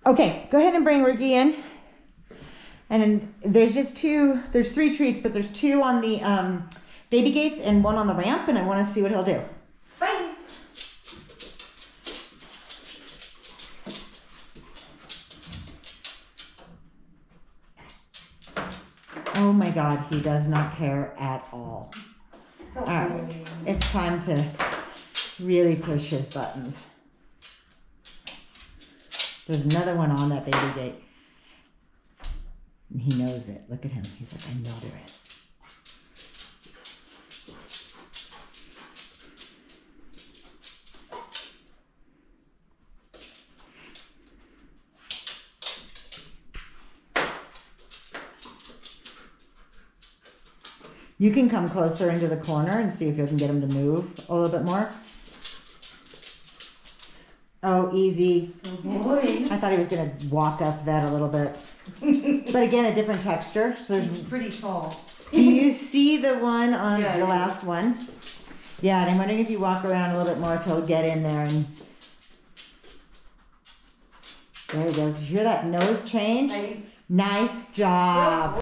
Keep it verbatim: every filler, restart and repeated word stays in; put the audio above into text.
Okay, go ahead and bring Ricky in. And then there's just two, there's three treats, but there's two on the um, baby gates and one on the ramp, and I want to see what he'll do. Bye. Oh my God, he does not care at all. All right, it's time to really push his buttons. There's another one on that baby gate. And he knows it. Look at him. He's like, I know there is. You can come closer into the corner and see if you can get him to move a little bit more. Oh, easy. Oh boy. I thought he was going to walk up that a little bit. But again, a different texture. So there's, It's pretty tall. do you see the one on Yeah, the I last one? Yeah, and I'm wondering if you walk around a little bit more, if he'll get in there. And there he goes. You hear that nose change? I... Nice job.